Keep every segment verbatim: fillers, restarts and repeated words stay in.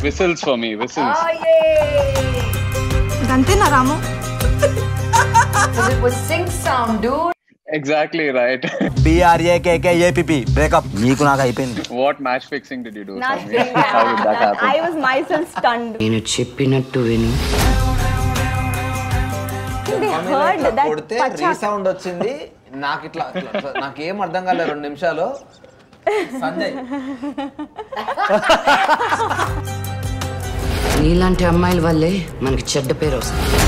Whistles for me, whistles. Oh, yay! Gantena Ramu. Because it was sync sound, dude. Exactly right. B R A K K A P P. Break up. Neeku naaka ayipindi. What match fixing did you do? Nothing. Sammy? How did that happen? I was myself stunned. నేను చెప్పినట్టు విను. They heard that కొడితే pacha. Resound వచ్చింది. నాకు ఇట్లా నాకేం అర్థం కాలేదు రెండు నిమిషాలు. సంజయ్ నీలాంటి అమ్మాయిల వల్లే మనకి చెడ్డ పేరు వస్తుంది.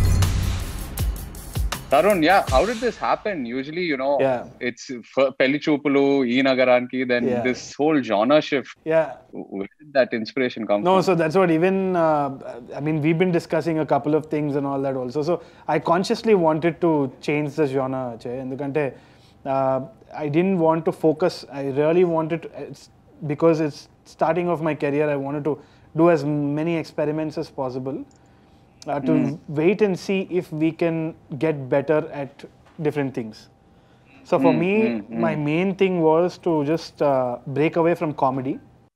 Tarun, yeah, how did this happen? Usually, you know, Yeah. it's Pelli Choopulu, E Nagaranki, then Yeah. this whole genre shift. Yeah. Where did that inspiration come No, from? so that's what even, uh, I mean, we've been discussing a couple of things and all that also. So I consciously wanted to change the genre, Che, endukante uh, I didn't want to focus. I really wanted to, it's because it's starting off my career, I wanted to do as many experiments as possible. Uh, to mm. wait and see if we can get better at different things. So for mm, me, mm, my mm. main thing was to just uh, break away from comedy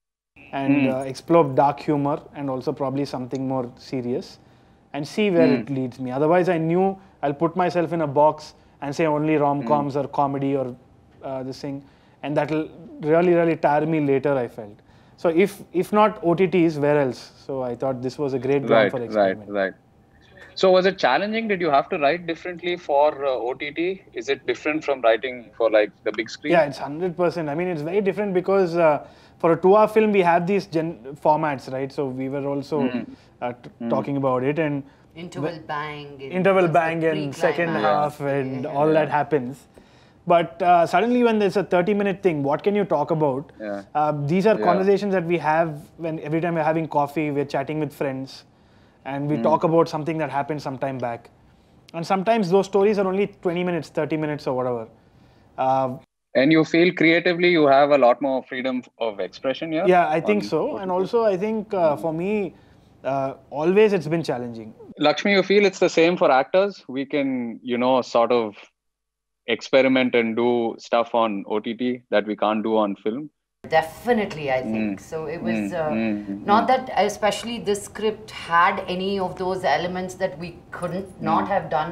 and mm. uh, explore dark humor and also probably something more serious and see where mm. it leads me. Otherwise, I knew I'll put myself in a box and say only rom-coms mm. or comedy or uh, this thing, and that'll really, really tire me later, I felt. So if if not O T Ts, where else? So I thought this was a great ground right, for experiment. Right, right. So was it challenging? Did you have to write differently for uh, O T T? Is it different from writing for like the big screen? Yeah, it's one hundred percent. I mean, it's very different because uh, for a two-hour film, we have these gen- formats, right? So we were also mm. uh, t- mm. talking about it and interval bang, and interval bang, and second half, and yeah. all yeah. that happens. But uh, suddenly, when there's a thirty-minute thing, what can you talk about? Yeah. Uh, these are yeah. conversations that we have when every time we're having coffee, we're chatting with friends, and we mm. talk about something that happened some time back. And sometimes those stories are only twenty minutes, thirty minutes, or whatever. Uh, and you feel creatively you have a lot more freedom of expression here? Yeah, I think so. And also, I think uh, for me, uh, always it's been challenging. Lakshmi, you feel it's the same for actors? We can, you know, sort of experiment and do stuff on O T T that we can't do on film? Definitely, I think. Mm. So it was mm. uh, Mm. not that especially this script had any of those elements that we couldn't mm. not have done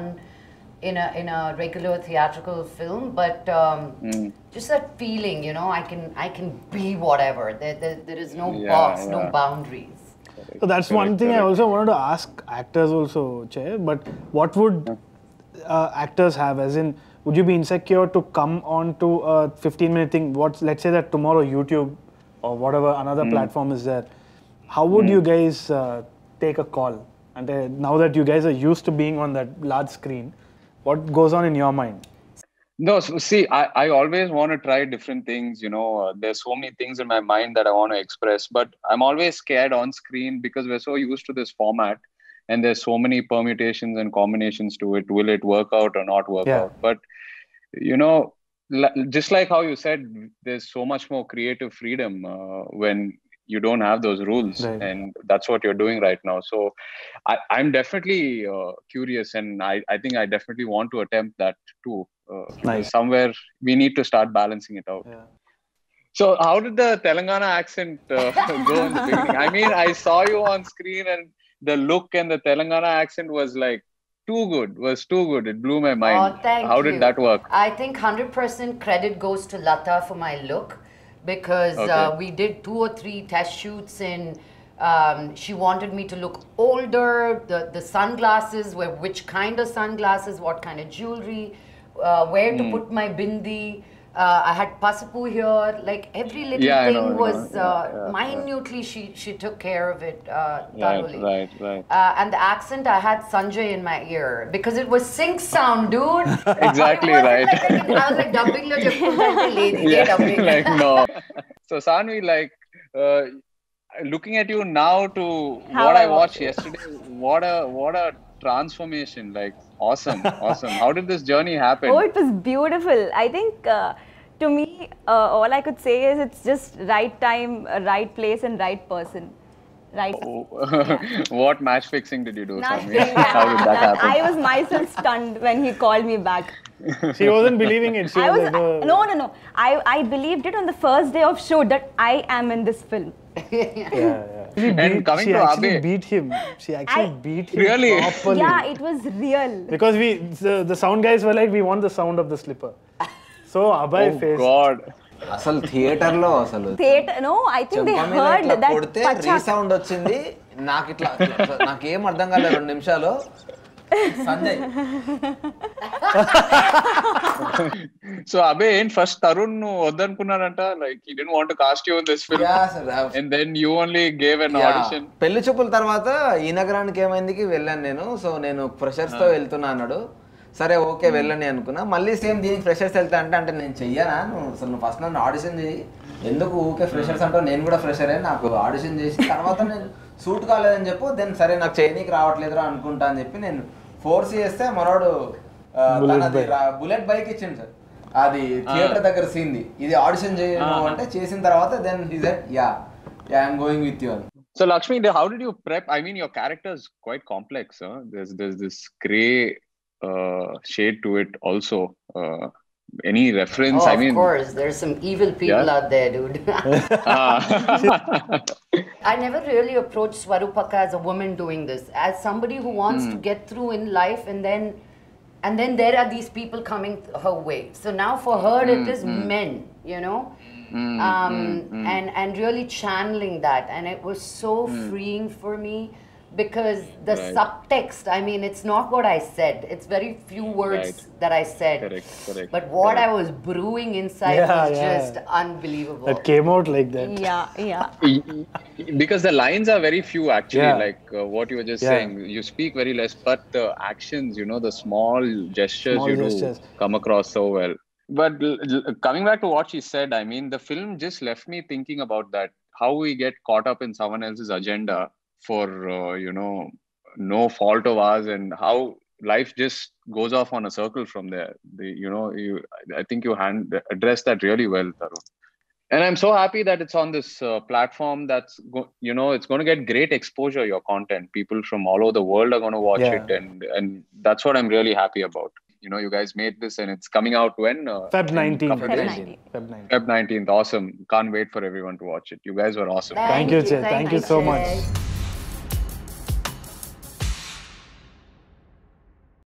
in a in a regular theatrical film, but um, mm. just that feeling, you know, I can I can be whatever. There there, there is no yeah, box, yeah. no boundaries. Correct. So that's correct, one thing correct. I also wanted to ask actors also, Che, but what would uh, actors have, as in, would you be insecure to come on to a fifteen minute thing? What, let's say that tomorrow YouTube or whatever another mm. platform is there. How would mm. you guys uh, take a call? And uh, now that you guys are used to being on that large screen, what goes on in your mind? No, so see, I, I always want to try different things. You know, uh, there's so many things in my mind that I want to express, but I'm always scared on screen because we're so used to this format. And there's so many permutations and combinations to it. Will it work out or not work yeah. out? But, you know, just like how you said, there's so much more creative freedom uh, when you don't have those rules. Right. And that's what you're doing right now. So I, I'm definitely uh, curious, and I, I think I definitely want to attempt that too. Uh, nice. Somewhere we need to start balancing it out. Yeah. So how did the Telangana accent uh, go in the beginning? I mean, I saw you on screen and the look and the Telangana accent was like too good, was too good. It blew my mind. Oh, thank How you. did that work? I think one hundred percent credit goes to Lata for my look, because okay. uh, we did two or three test shoots and um, she wanted me to look older. The, the sunglasses, were which kind of sunglasses, what kind of jewelry, uh, where to mm. put my bindi. Uh, I had Pasipu here, like every little yeah, thing know, was yeah, uh, yeah, minutely, yeah. she she took care of it uh, thoroughly. Right, right, right. Uh, and the accent, I had Sanjay in my ear because it was sync sound, dude. Exactly, it right. Like I, can, I was like dubbing lo cheppuntante ledi yeah, dubbing. Like no. So Sanvi, like uh, looking at you now to How what I, I watched yesterday, what a what a transformation! Like awesome, awesome. How did this journey happen? Oh, it was beautiful. I think uh, to me, uh, all I could say is it's just right time, uh, right place, and right person. right. What match fixing did you do, Sammy? Nothing. How did that happen? I was myself stunned when he called me back. She wasn't believing it. She I was, was like, uh, no, no, no. I, I believed it on the first day of shoot that I am in this film. yeah, yeah. She And beat, coming she to actually Abe. beat him. She actually I- beat him Really? properly. Yeah, it was real. Because we, the, the sound guys were like, we want the sound of the slipper. So Abhay Oh faced. God. అసలు theatre లో అసలు Theatre, no, I think they చెంప మీద heard ఇట్లా that కొడితే pachak. Resound వచ్చింది. నాకు ఇట్లా ఇట్లా- నాకేం అర్థం కాలేదు రెండు నిమిషాలు. Sanjay So Abe, ain't first Tarun వద్దనుకున్నాడంట, like he didn't want to cast you in this film, Yeah, sir. and then you only gave an Yeah. audition. పెళ్లి చూపుల తర్వాత ఈ నగరానికి ఏమైందికి వెళ్ళాను నేను. సో నేను ఫ్రెషర్స్ తో వెళ్తున్నా అన్నాడు. సరే ఓకే వెళ్ళని అనుకున్నా. మళ్ళీ సేమ్ దీనికి ఫ్రెషర్స్ వెళ్తా అంటే అంటే నేను చెయ్యనా, నువ్వు అసలు నువ్వు ఫస్ట్ నన్ను ఆడిషన్ చేయి, ఎందుకు ఊకే ఫ్రెషర్స్ అంటావు, నేను కూడా ఫ్రెషరే, నాకు ఆడిషన్ చేసి తర్వాత నేను సూట్ కాలేదని చెప్పు, దెన్ సరే నాకు చేయనీకి రావట్లేదురా అనుకుంటా అని చెప్పి నేను ఫోర్స్ చేస్తే మనోడు ఆ, తనది బుల్లెట్ బైక్ ఇచ్చిండు సార్. అది థియేటర్ దగ్గర సీన్ది, ఇది ఆడిషన్ చేయను అంటే చేసిన తర్వాత then he said yeah yeah I'm going with you అని. So Lakshmi, how did you prep? I mean, your character is quite complex. Huh? There's there's this gray uh, shade to it also. Uh, any reference? Oh, I mean, of course, there's some evil people Yeah. out there, dude. ah. I never really approached Swarupaka as a woman doing this, as somebody who wants to get through in life, and then and then there are these people coming her way. So now for her it is men, you know, um, and and really channeling that, and it was so freeing for me. Because the Right. subtext, I mean, it's not what I said. It's very few words Right. that I said. Correct, correct, But what correct. I was brewing inside Yeah, was yeah. just unbelievable. That came out like that. Yeah, yeah. Because the lines are very few actually, Yeah. like uh, what you were just Yeah. saying. You speak very less, but the actions, you know, the small gestures Small you gestures. do come across so well. But l- l- coming back to what she said, I mean, the film just left me thinking about that, how we get caught up in someone else's agenda for, uh, you know, no fault of ours, and how life just goes off on a circle from there. The, you know, you, I think you hand addressed that really well, Tarun. And I'm so happy that it's on this uh, platform that's, go- you know, it's going to get great exposure, your content. People from all over the world are going to watch Yeah. it. And, and that's what I'm really happy about. You know, you guys made this and it's coming out when? Uh, Feb in nineteenth. couple of Feb days. nineteenth. Feb nineteenth. Feb nineteenth. Awesome. Can't wait for everyone to watch it. You guys were awesome. Thank you, Chay. Thank you so much. Chay.